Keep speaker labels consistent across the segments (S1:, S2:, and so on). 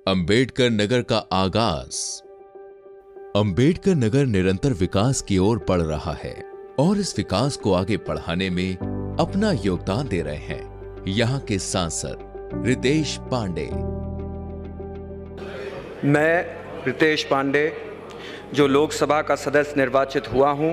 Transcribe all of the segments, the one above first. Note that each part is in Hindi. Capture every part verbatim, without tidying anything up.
S1: अंबेडकर नगर का आगाज। अंबेडकर नगर निरंतर विकास की ओर बढ़ रहा है और इस विकास को आगे बढ़ाने में अपना योगदान दे रहे हैं यहां के सांसद रितेश पांडे।
S2: मैं रितेश पांडे जो लोकसभा का सदस्य निर्वाचित हुआ हूं,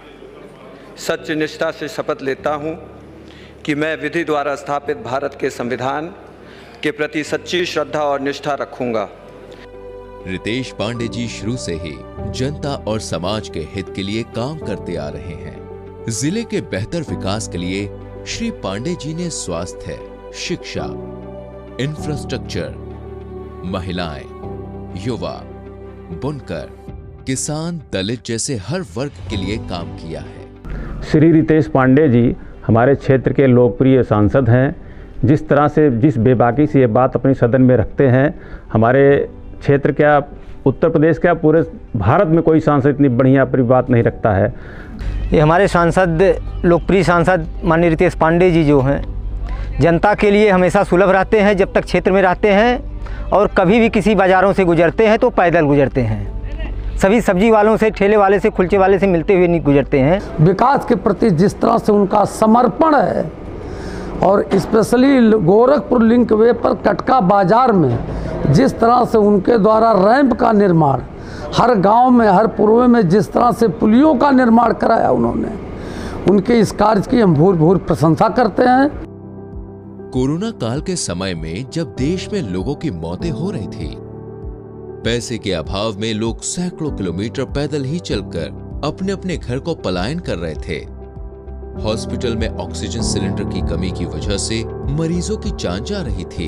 S2: सच्ची निष्ठा से शपथ लेता हूं कि मैं विधि द्वारा स्थापित भारत के संविधान के प्रति सच्ची श्रद्धा और निष्ठा रखूंगा।
S1: रितेश पांडे जी शुरू से ही जनता और समाज के हित के लिए काम करते आ रहे हैं। जिले के बेहतर विकास के लिए श्री पांडे जी ने स्वास्थ्य, शिक्षा, इंफ्रास्ट्रक्चर, महिलाएं, युवा, बुनकर, किसान, दलित जैसे हर वर्ग के लिए काम किया है।
S3: श्री रितेश पांडे जी हमारे क्षेत्र के लोकप्रिय सांसद हैं। जिस तरह से, जिस बेबाकी से ये बात अपनी सदन में रखते हैं, हमारे क्षेत्र क्या, उत्तर प्रदेश क्या, पूरे भारत में कोई सांसद इतनी बढ़िया अपनी बात नहीं रखता है।
S4: ये हमारे सांसद, लोकप्रिय सांसद माननीय रितेश पांडे जी जो हैं, जनता के लिए हमेशा सुलभ रहते हैं जब तक क्षेत्र में रहते हैं, और कभी भी किसी बाज़ारों से गुजरते हैं तो पैदल गुजरते हैं। सभी सब्जी वालों से, ठेले वाले से, कुलचे वाले से मिलते हुए नहीं गुजरते हैं।
S5: विकास के प्रति जिस तरह से उनका समर्पण है, और स्पेशली गोरखपुर लिंक वे पर कटका बाजार में जिस तरह से उनके द्वारा रैंप का निर्माण, हर गांव में, हर पूर्व में जिस तरह से पुलियों का निर्माण कराया उन्होंने, उनके इस कार्य की हम भूर भूर प्रशंसा करते हैं।
S1: कोरोना काल के समय में जब देश में लोगों की मौतें हो रही थी, पैसे के अभाव में लोग सैकड़ों किलोमीटर पैदल ही चलकर अपने अपने घर को पलायन कर रहे थे। हॉस्पिटल में ऑक्सीजन सिलेंडर की कमी की वजह से मरीजों की जान जा रही थी।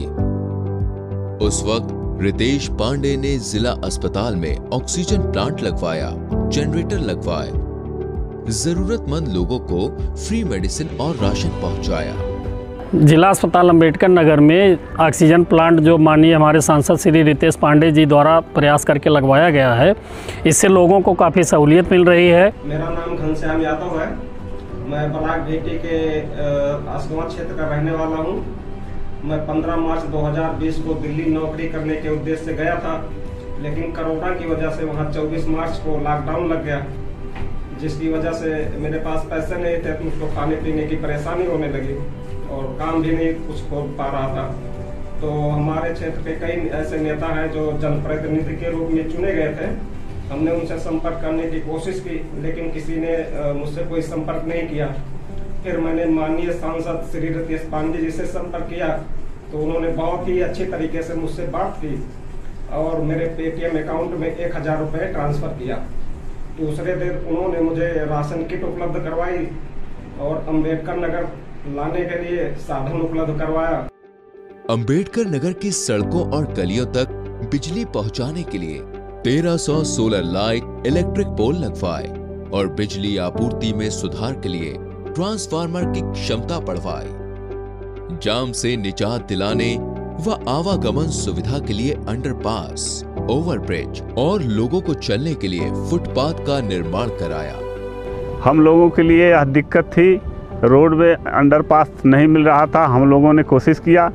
S1: उस वक्त रितेश पांडे ने जिला अस्पताल में ऑक्सीजन प्लांट लगवाया, जनरेटर लगवाए, जरूरतमंद लोगों को फ्री मेडिसिन और राशन पहुंचाया।
S6: जिला अस्पताल अंबेडकर नगर में ऑक्सीजन प्लांट जो माननीय हमारे सांसद श्री रितेश पांडे जी द्वारा प्रयास करके लगवाया गया है, इससे लोगों को काफ़ी सहूलियत मिल रही है।
S7: मेरा नाम घनश्याम यादव है। मैं बलाक भेटी के आसगंवा क्षेत्र का रहने वाला हूं। मैं पंद्रह मार्च दो हज़ार बीस को दिल्ली नौकरी करने के उद्देश्य से गया था, लेकिन कोरोना की वजह से वहां चौबीस मार्च को लॉकडाउन लग गया, जिसकी वजह से मेरे पास पैसे नहीं थे, तो मुझको खाने पीने की परेशानी होने लगी और काम भी नहीं कुछ हो पा रहा था। तो हमारे क्षेत्र के कई ऐसे नेता हैं जो जनप्रतिनिधि के रूप में चुने गए थे। हमने उनसे संपर्क करने की कोशिश की, लेकिन किसी ने मुझसे कोई संपर्क नहीं किया। फिर मैंने माननीय सांसद श्री रितेश पांडे जी से संपर्क किया, तो उन्होंने बहुत ही अच्छी तरीके से मुझसे बात की और मेरे पेटीएम अकाउंट में एक हजार रुपये ट्रांसफर किया। दूसरे दिन उन्होंने मुझे राशन किट उपलब्ध करवाई और अंबेडकर नगर लाने के लिए साधन उपलब्ध करवाया।
S1: अंबेडकर नगर की सड़कों और गलियों तक बिजली पहुंचाने के लिए तेरह सौ सोलर लाइट इलेक्ट्रिक पोल लगवाए और बिजली आपूर्ति में सुधार के लिए ट्रांसफार्मर की क्षमता बढ़वाई। जाम से निजात दिलाने व आवागमन सुविधा के लिए अंडरपास, ओवरब्रिज और लोगों को चलने के लिए फुटपाथ का निर्माण कराया।
S3: हम लोगों के लिए यह दिक्कत थी, रोड में अंडरपास नहीं मिल रहा था। हम लोगों ने कोशिश किया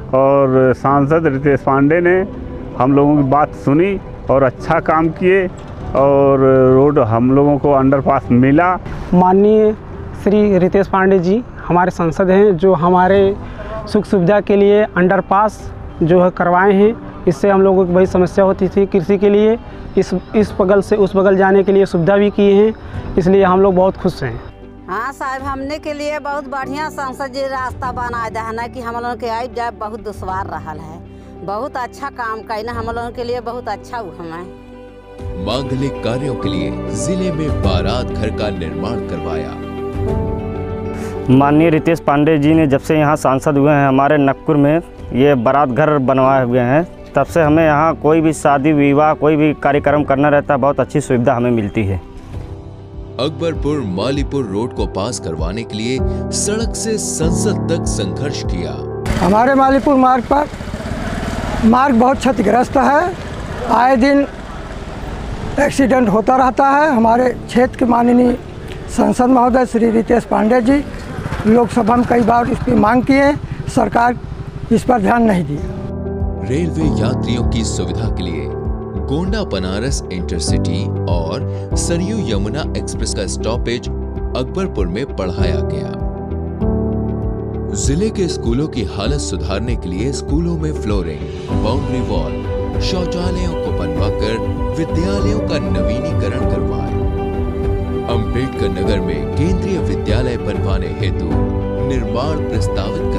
S3: और सांसद रितेश पांडे ने हम लोगों की बात सुनी और अच्छा काम किए और रोड हम लोगों को अंडरपास मिला।
S8: माननीय श्री रितेश पांडे जी हमारे सांसद हैं, जो हमारे सुख सुविधा के लिए अंडरपास जो है करवाए हैं। इससे हम लोगों की बड़ी समस्या होती थी कृषि के लिए, इस इस बगल से उस बगल जाने के लिए सुविधा भी की हैं, इसलिए हम लोग बहुत खुश हैं।
S9: हाँ साहब, हमने के लिए बहुत बढ़िया सांसद जी रास्ता बना दिया है ना, कि हम लोगों के आई जाए बहुत दुश्वार रहा है। बहुत अच्छा काम करना हम लोगों के लिए बहुत अच्छा हुआ है।
S1: मांगलिक कार्यों के लिए जिले में बारात घर का निर्माण करवाया।
S4: माननीय रितेश पांडे जी ने जब से यहाँ सांसद हुए हैं, हमारे नक्कुर में ये बारात घर बनवाए हुए हैं, तब से हमें यहाँ कोई भी शादी विवाह, कोई भी कार्यक्रम करना रहता है, बहुत अच्छी सुविधा हमें मिलती है।
S1: अकबरपुर मालीपुर रोड को पास करवाने के लिए सड़क से संसद तक संघर्ष किया।
S8: हमारे मालीपुर मार्ग पर मार्ग बहुत क्षतिग्रस्त है, आए दिन एक्सीडेंट होता रहता है। हमारे क्षेत्र के माननीय सांसद महोदय श्री रितेश पांडे जी लोकसभा में कई बार इसकी मांग किए, सरकार इस पर ध्यान नहीं दी।
S1: रेलवे यात्रियों की सुविधा के लिए गोंडा बनारस इंटरसिटी और सरयू यमुना एक्सप्रेस का स्टॉपेज अकबरपुर में बढ़ाया गया। जिले के स्कूलों की हालत सुधारने के लिए स्कूलों में फ्लोरिंग, बाउंड्री वॉल, शौचालयों को बनवाकर विद्यालयों का नवीनीकरण करवाए। अंबेडकर नगर में केंद्रीय विद्यालय बनवाने हेतु निर्माण प्रस्तावित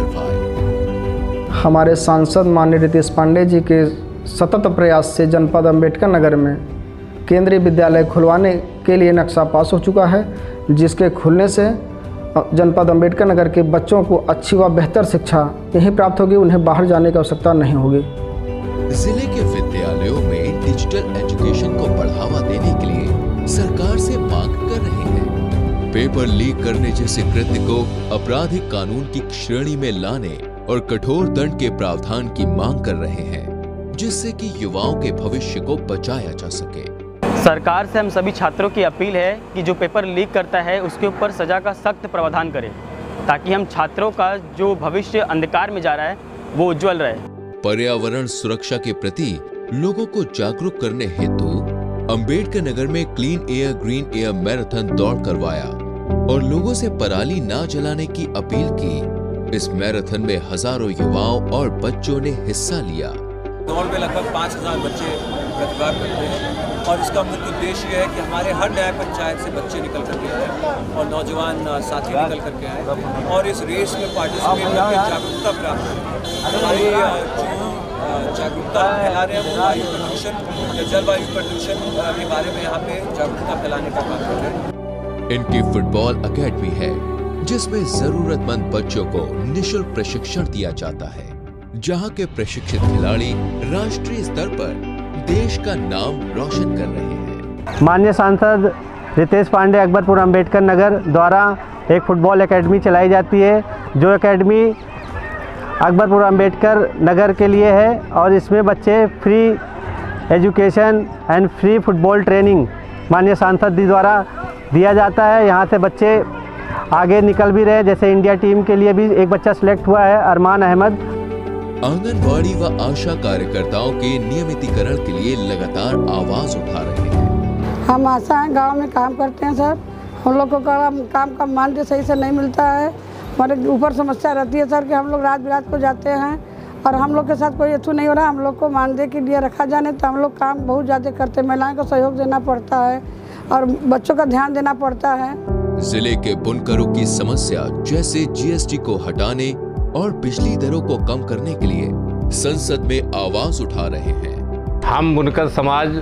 S1: करवाए।
S10: हमारे सांसद माननीय रितेश पांडे जी के सतत प्रयास से जनपद अंबेडकर नगर में केंद्रीय विद्यालय खुलवाने के लिए नक्शा पास हो चुका है, जिसके खुलने से जनपद अंबेडकर नगर के बच्चों को अच्छी व बेहतर शिक्षा यहीं प्राप्त होगी, उन्हें बाहर जाने की आवश्यकता नहीं होगी।
S1: जिले के विद्यालयों में डिजिटल एजुकेशन को बढ़ावा देने के लिए सरकार से मांग कर रहे हैं। पेपर लीक करने जैसे कृत्य को आपराधिक कानून की श्रेणी में लाने और कठोर दंड के प्रावधान की मांग कर रहे हैं, जिससे कि युवाओं के भविष्य को बचाया जा सके।
S11: सरकार से हम सभी छात्रों की अपील है कि जो पेपर लीक करता है उसके ऊपर सजा का सख्त प्रावधान करें, ताकि हम छात्रों का जो भविष्य अंधकार में जा रहा है वो उज्जवल रहे।
S1: पर्यावरण सुरक्षा के प्रति लोगों को जागरूक करने हेतु अंबेडकर नगर में clean air green air marathon दौड़ करवाया और लोगों से पराली ना जलाने की अपील की। इस मैराथन में हजारों युवाओं और बच्चों ने हिस्सा लिया।
S12: दौड़ में लगभग पाँच हजार बच्चे प्रतिभाग करते हैं और इसका मुख्य उद्देश्य है कि हमारे हर न्याय पंचायत से बच्चे निकल करके आए और नौजवान साथी निकल करके आए और इस रेस में पार्टिसिपेट करके जागरूकता प्राप्त करें। हमारी जो जागरूकता फैला रहे हैं वो वायु प्रदूषण या जलवायु प्रदूषण के बारे में यहाँ पे जागरूकता फैलाने का काम कर रहे हैं।
S1: इनकी फुटबॉल अकेडमी है, जिसमें जरूरतमंद बच्चों को निःशुल्क प्रशिक्षण दिया जाता है, जहां के प्रशिक्षित खिलाड़ी राष्ट्रीय स्तर पर देश का नाम रोशन कर रहे हैं।
S4: माननीय सांसद रितेश पांडे अकबरपुर अंबेडकर नगर द्वारा एक फुटबॉल एकेडमी चलाई जाती है, जो एकेडमी अकबरपुर अंबेडकर नगर के लिए है और इसमें बच्चे free education and free football training माननीय सांसद जी द्वारा दिया जाता है। यहाँ से बच्चे आगे निकल भी रहे, जैसे इंडिया टीम के लिए भी एक बच्चा सिलेक्ट हुआ है, अरमान अहमद।
S1: आंगनवाड़ी व आशा कार्यकर्ताओं के नियमितीकरण के लिए लगातार आवाज उठा रहे हैं।
S13: हम आशा हैं, गांव में काम करते हैं सर। हम लोग को काम का मानदेय सही से नहीं मिलता है। हमारे ऊपर समस्या रहती है सर कि हम लोग रात बिरात को जाते हैं और हम लोग के साथ कोई अच्छू नहीं हो रहा। हम लोग को मानदेय के लिए रखा जाने तो हम लोग काम बहुत ज़्यादा करते हैं। महिलाओं को सहयोग देना पड़ता है और बच्चों का ध्यान देना पड़ता है।
S1: जिले के बुनकरों की समस्या जैसे जीएसटी को हटाने और बिजली दरों को कम करने के लिए संसद में आवाज उठा रहे हैं।
S14: हम बुनकर समाज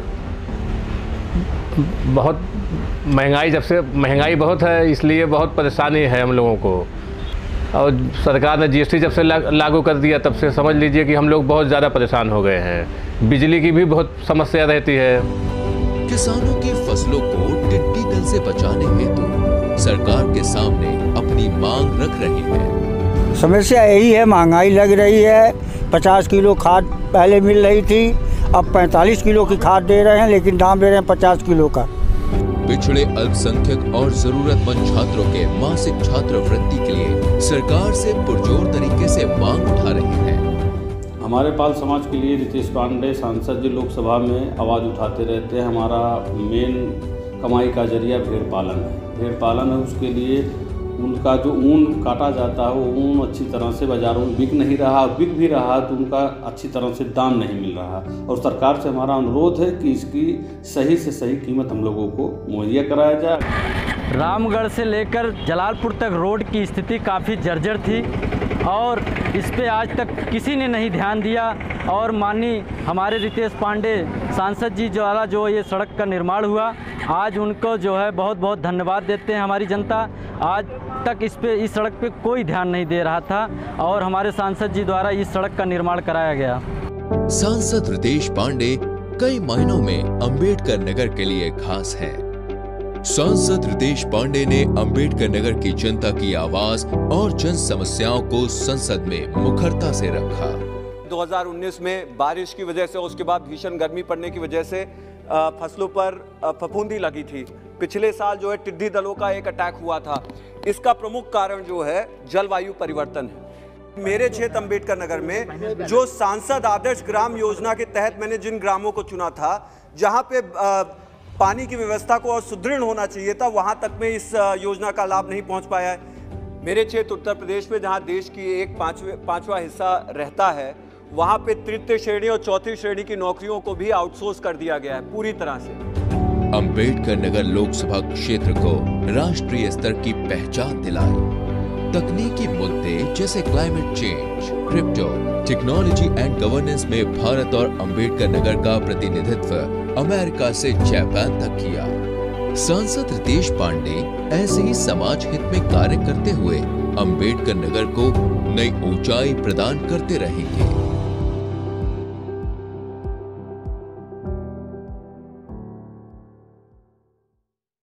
S14: बहुत महंगाई जब से महंगाई बहुत है, इसलिए बहुत परेशानी है हम लोगों को। और सरकार ने जीएसटी जब से लागू कर दिया तब से समझ लीजिए कि हम लोग बहुत ज़्यादा परेशान हो गए हैं। बिजली की भी बहुत समस्या रहती है।
S1: किसानों की फसलों को टिड्डी दल से बचाने हेतु सरकार के सामने अपनी मांग रख रहे हैं।
S15: समस्या यही है, महंगाई लग रही है। पचास किलो खाद पहले मिल रही थी, अब पैंतालीस किलो की खाद दे रहे हैं, लेकिन दाम दे रहे हैं पचास किलो का।
S1: पिछड़े अल्पसंख्यक और जरूरतमंद छात्रों के मासिक छात्रवृत्ति के लिए सरकार से पुरजोर तरीके से मांग उठा रहे हैं।
S16: हमारे पाल समाज के लिए रितेश पांडे सांसद जी लोकसभा में आवाज़ उठाते रहते हैं। हमारा मेन कमाई का जरिया भेड़ पालन है। भेड़ पालन है, उसके लिए उनका जो ऊन काटा जाता है वो ऊन अच्छी तरह से बाज़ारों में बिक नहीं रहा, बिक भी रहा तो उनका अच्छी तरह से दाम नहीं मिल रहा। और सरकार से हमारा अनुरोध है कि इसकी सही से सही कीमत हम लोगों को मुहैया कराया जाए।
S11: रामगढ़ से लेकर जलालपुर तक रोड की स्थिति काफ़ी जर्जर थी और इस पे आज तक किसी ने नहीं ध्यान दिया। और माननीय हमारे रितेश पांडे सांसद जी द्वारा जो ये सड़क का निर्माण हुआ, आज उनको जो है बहुत बहुत धन्यवाद देते हैं हमारी जनता। आज तक इस पे इस सड़क पे कोई ध्यान नहीं दे रहा था और हमारे सांसद जी द्वारा इस सड़क का निर्माण कराया गया।
S1: सांसद रितेश पांडे कई मायनों में अंबेडकर नगर के लिए खास है। सांसद रितेश पांडे ने अंबेडकर नगर की जनता की आवाज और जन समस्याओं को संसद में मुखरता से रखा।
S2: दो हज़ार उन्नीस में बारिश की वजह से, उसके बाद भीषण गर्मी पड़ने की वजह से फसलों पर फफूंदी लगी थी। पिछले साल जो है टिड्डी दलों का एक अटैक हुआ था। इसका प्रमुख कारण जो है जलवायु परिवर्तन है।
S17: मेरे क्षेत्र अंबेडकर नगर में जो सांसद आदर्श ग्राम योजना के तहत मैंने जिन ग्रामों को चुना था, जहां पे आ, पानी की व्यवस्था को और सुदृढ़ होना चाहिए था, वहां तक में इस योजना का लाभ नहीं पहुंच पाया है। मेरे क्षेत्र उत्तर प्रदेश में जहां देश की एक पांचवे पांचवा हिस्सा रहता है, वहां पे तृतीय श्रेणी और चौथी श्रेणी की नौकरियों को भी आउटसोर्स कर दिया गया है पूरी तरह से।
S1: अंबेडकर नगर लोकसभा क्षेत्र को राष्ट्रीय स्तर की पहचान दिलाई। तकनीकी मुद्दे जैसे climate change, crypto, technology and governance में भारत और अंबेडकर नगर का प्रतिनिधित्व अमेरिका से जापान तक किया। सांसद रितेश पांडे ऐसे ही समाज हित में कार्य करते हुए अंबेडकर नगर को नई ऊंचाई प्रदान करते रहेंगे।